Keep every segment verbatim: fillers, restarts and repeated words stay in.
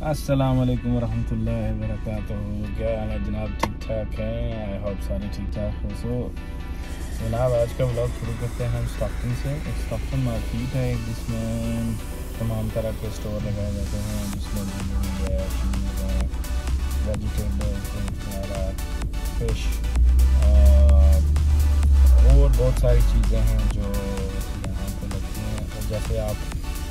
अस्सलाम वालेकुम रहमतुल्लाहि व बरकातुहू। क्या हाल है जनाब, ठीक ठाक हैं? आई होप सारे ठीक ठाक हो। सो जनाब आज का व्लॉग शुरू करते हैं हम स्टॉकटन से। एक स्टॉकटन मार्केट है जिसमें तमाम तरह के स्टोर लगाए जाते हैं, जिसमें ज्वेलरी है, शूज़ हैं, वेजिटेबल्स वगैरह, फिश और बहुत सारी चीज़ें हैं जो यहाँ पे लगती हैं। और जैसे आप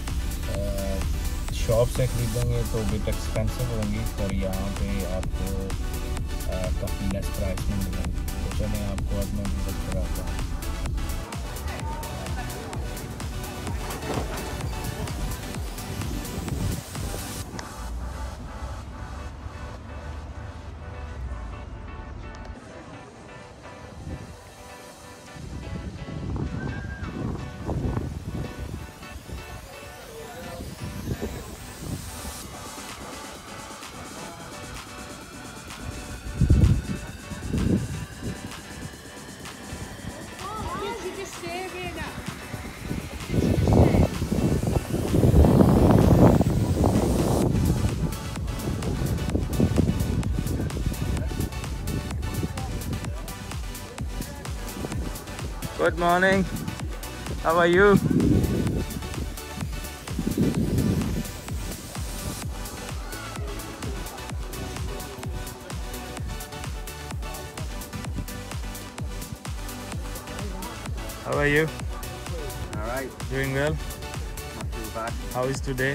शॉप से ख़रीदेंगे तो बिट एक्सपेंसिव होंगी, पर यहाँ पे आपको काफ़ी लेस प्राइस में मिलेंगे। तो चलें आपको आज मैं विजिट कराता हूँ। Good morning. How are you? How are you? All right. Doing well? Not too bad. How is today?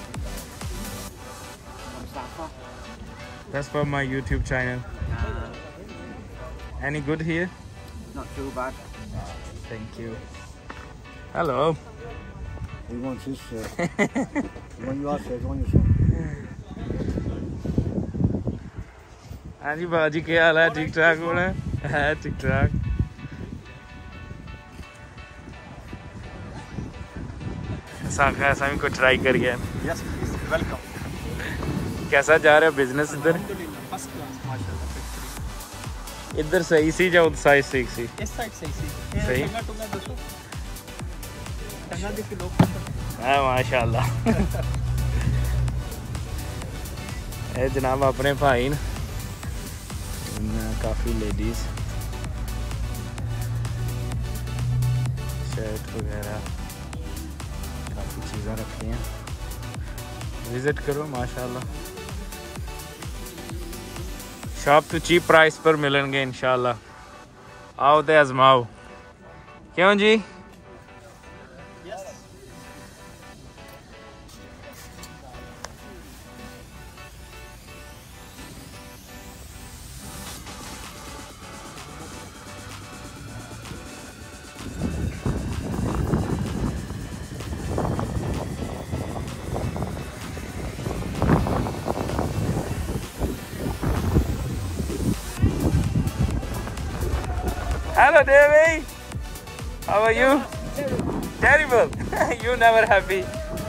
What's that for? That's for my YouTube channel. Uh, Any good here? not too bad. Thank you. Hello. He wants his shirt. When you ask, it's on your shirt. हाँ जी बाजी, क्या हाल है? ठीक ठाक हो रहा है? ठीक ठाक। साखा ऐसा भी कुछ ट्राई कर गया। Yes, please. Welcome. कैसा जा रहा है बिजनेस इधर? First class, माशाल्लाह. इधर सही सी या उस साइड सही सी? इस साइड सही सी. सही? टंगा टंगा दो. टंगा देख के लोग. हाँ माशाल्लाह। ये जनाब अपने भाई न काफ़ी लेडीज़ शर्ट वगैरह काफ़ी चीज़ें रखी हैं, विज़िट करो माशाल्लाह। शॉप तो चीप प्राइस पर मिलेंगे इंशाल्लाह। आओ ते आजमाओ, क्यों जी? Hello Devi, how are you? Terrible. You never happy.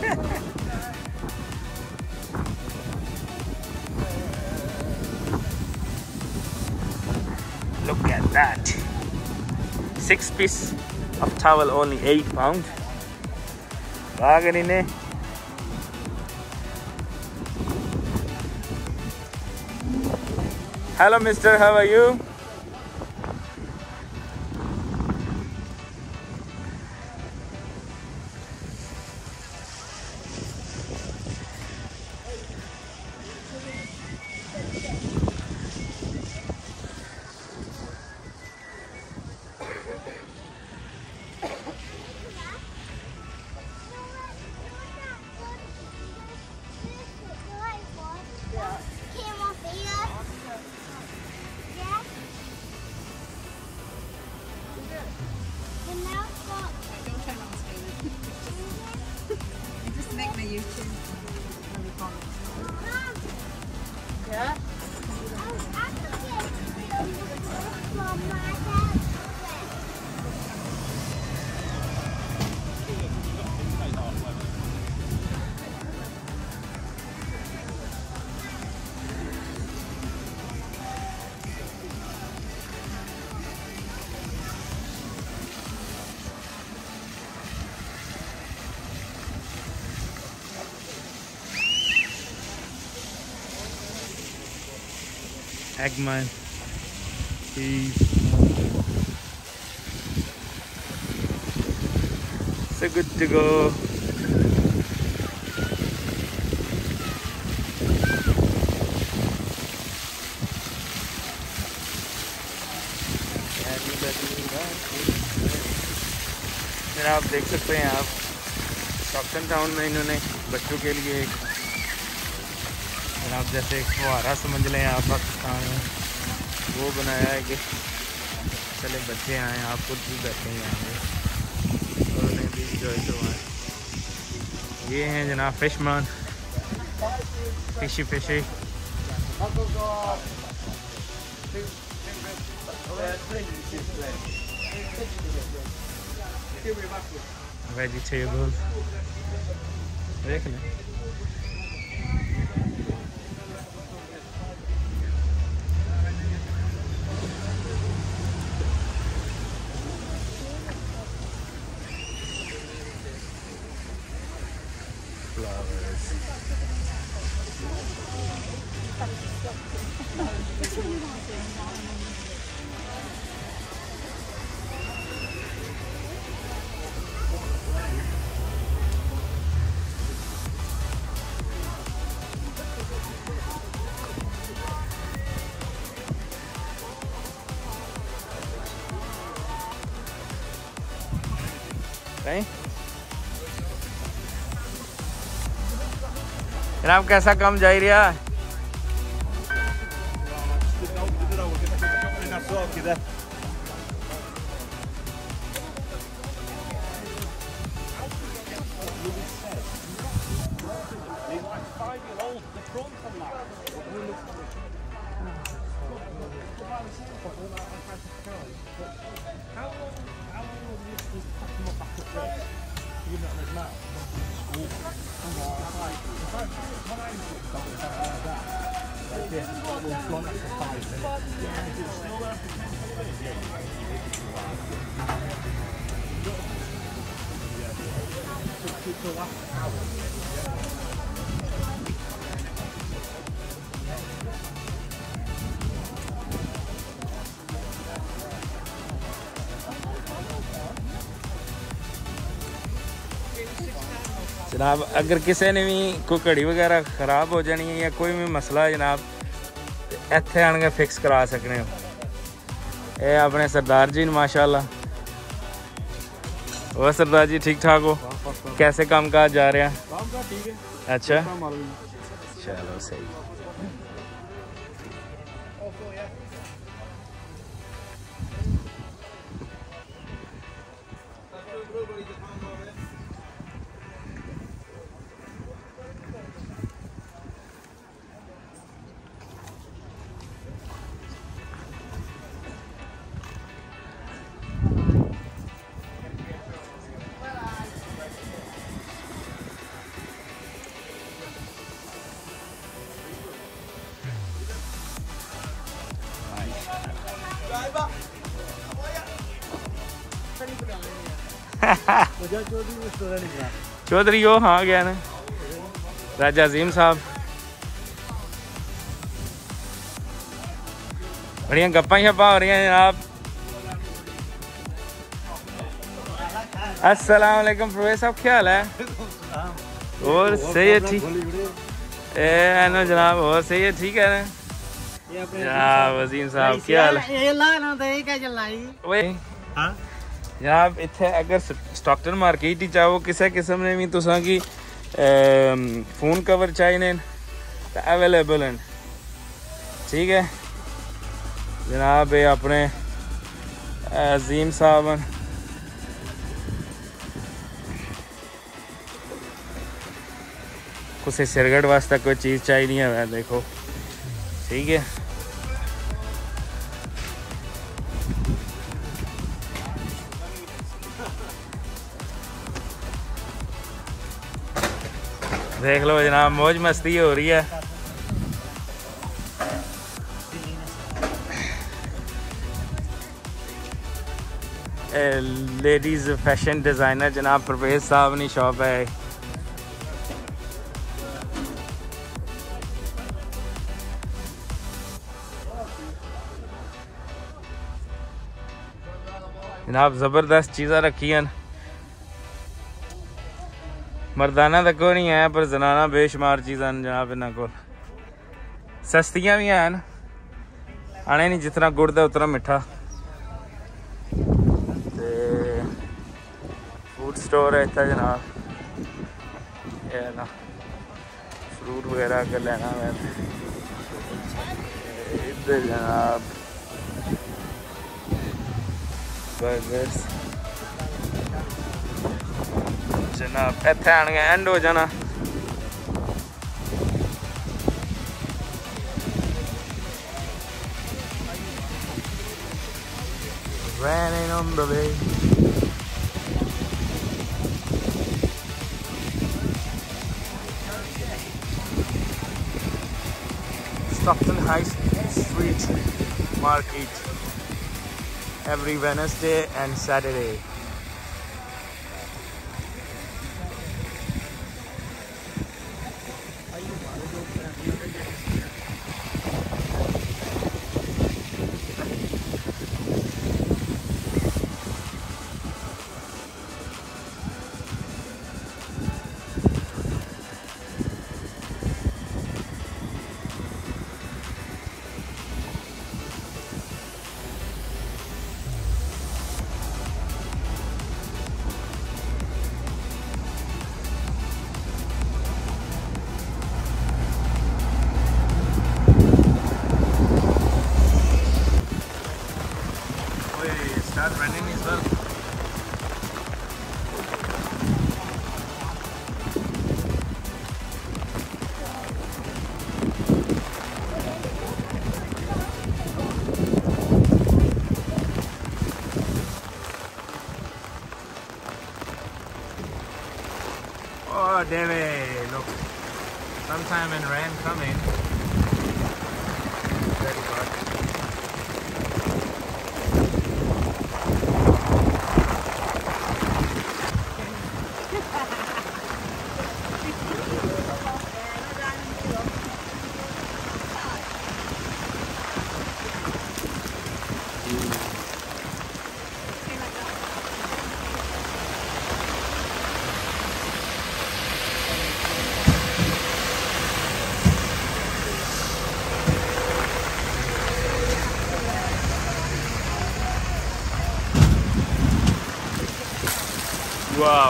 Look at that. Six piece of towel, only eight pound. Bargain. Hello mister, how are you? YouTube. Yeah? Eggman. Peace. So good to go. फिर आप देख सकते हैं आप Stockton town में इन्होंने बच्चों के लिए एक आप जैसे फुहारा समझ लें आप पाकिस्तान में वो बनाया है कि चले बच्चे आए आप खुद भी बैठे हैं यहाँ पे और उन्हें भी इंजॉय करवाएं। ये हैं जनाब फिशमैन फिशी फिशी वेजिटेबल देख लें। Flowers. Right? जनाब कैसा काम जा रहा है? जनाब अगर किसी ने भी कोई घड़ी वगैरह ख़राब हो जानी है या कोई भी मसला है जनाब इत्थे आन के फिक्स करा सकने हो। ये अपने सरदार जी माशाल्लाह। और सरदार जी ठीक ठाक हो? कैसे काम काज जा रहा है? अच्छा चलो सही। चौधरी हो हाँ गया ना राजा अजीम साहब बढ़िया गप्पा शप्पा हो रही हैं जनाब। अस्सलाम वालेकुम प्रवेश साहब क्या हाल है? और सही है ठीक ए नो जनाब और सही है ठीक है ना जनाब अजीम साहब क्या हाल है? जनाब इत्थे अगर स्टॉकटन मार्केट ही चाहो किसी किस्म ने भी तुसां की फोन कवर चाहिए तो अवेलेबल हैं ठीक है जनाब। ये अपने अजीम साहब कुछ सिरगट वास्ते कोई चीज़ चाहिए है देखो ठीक है। देख लो जनाब मौज मस्ती हो रही है। लेडीज़ फैशन डिज़ाइनर जनाब परवेज साहब ने शॉप है। जनाब ज़बरदस्त चीज़ा रखी हैं। मर्दाना तो कोई नहीं है पर जनाना बेशुमार चीज़ां जनाब इन्हों को। सस्तियां भी हैं, आने नहीं जितना गुड़ दा उतना मिठा। ते फूड स्टोर है इतना जनाब, ये ना फ्रूट वगैरह अगर लेना है इधर जनाब बर्गर्स जनाब इतने आन गए एंड हो जाना। Raining on the bay. Stockton High Street Market every Wednesday and Saturday. Start running as well. Oh, David, look. Sometime in rain coming. Very hot. Wow.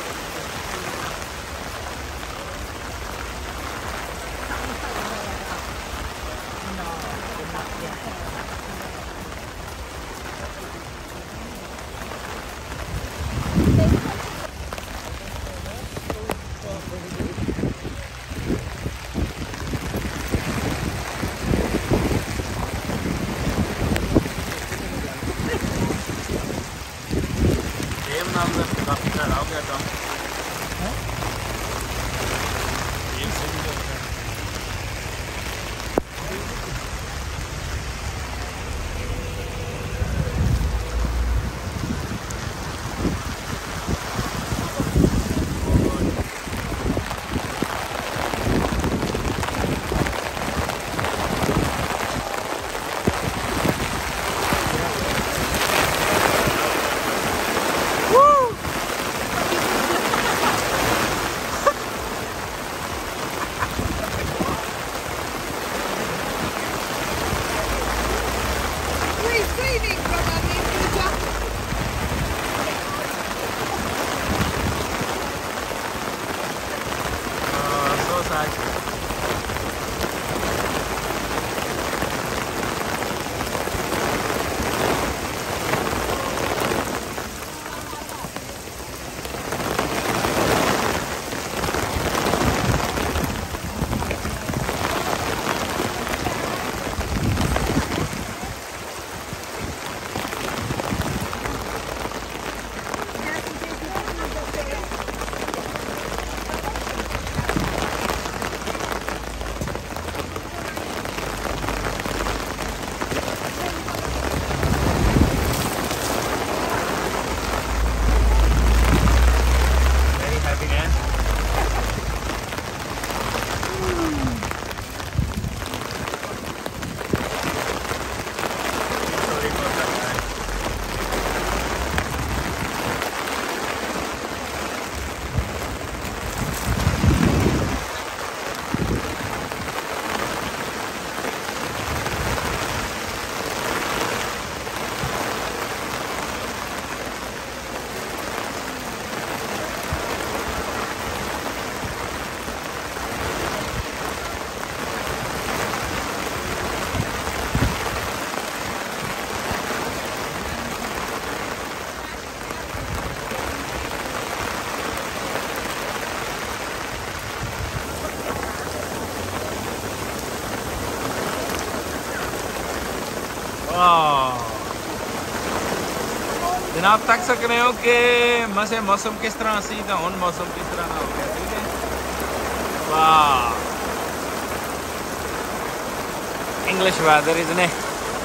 काफी ठहरा हो गया था। जनाब तक सक रहे हो कि मसे मौसम किस तरह सी तो हुन मौसम किस तरह हो गया ठीक है वाह इंग्लिश वेदर इज़ ने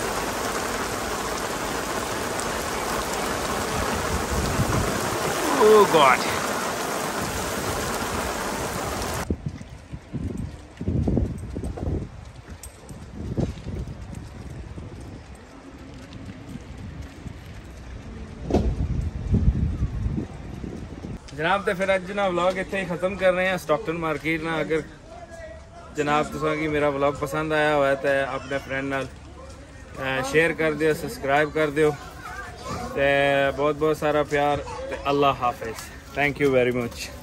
ओह गॉड जनाब तो फिर अज ना व्लॉग इतने ही ख़त्म कर रहे हैं स्टॉकटन मार्केट ना अगर जनाब तुसा की मेरा व्लॉग पसंद आया हुआ है तो अपने फ्रेंड नाल शेयर कर दियो सब्सक्राइब कर दियो ते बहुत बहुत सारा प्यार ते अल्लाह हाफिज़ थैंक यू वेरी मच।